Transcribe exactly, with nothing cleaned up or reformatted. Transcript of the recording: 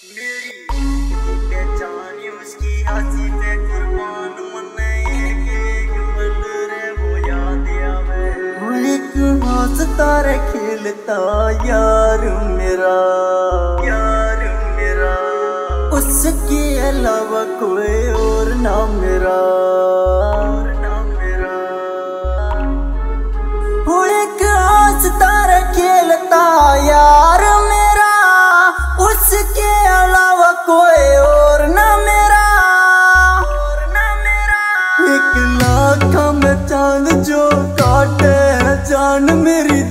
मेरी पहचानी उसकी हंसी पे कुर्बान मने एक एक पल रे वो याद आवे। वो एक हंसता रे खेलता यार मेरा, यार मेरा, उसके अलावा कोई और ना मेरा, और ना मेरा। वो एक हंसता रे खेलता यार मेरा, उसके अलावा कोई और ना मेरा, और ना मेरा। एक लाख में चांद जो काटे जान मेरी